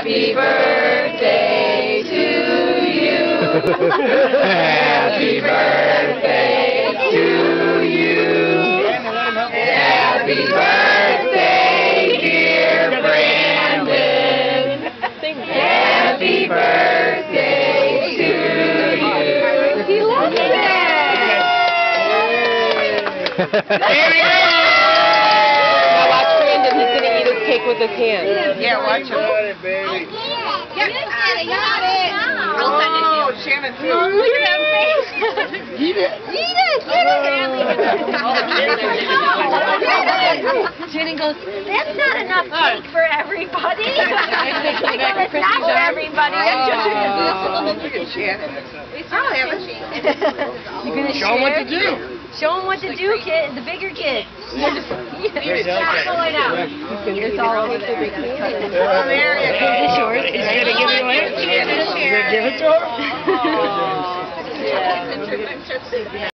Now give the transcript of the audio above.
Happy birthday to you. Happy birthday to you. Happy birthday, dear Brandon. Happy birthday to you. He loves it. There we go. Now watch Brandon. He's going to eat his cake with his hands. Yeah, watch him. Oh, Shannon too. Look at that face. Eat it. Eat it. Shannon goes, that's not enough cake for everybody. I go, it's not for everybody. Look at Shannon. I'll have it. You're going to Show him what to do. Show them what to do, kid. The bigger kid. Yeah. It's all over there. Oh, there you go. Is this yours? He's going to give it away? He's going to Give it to him? Oh.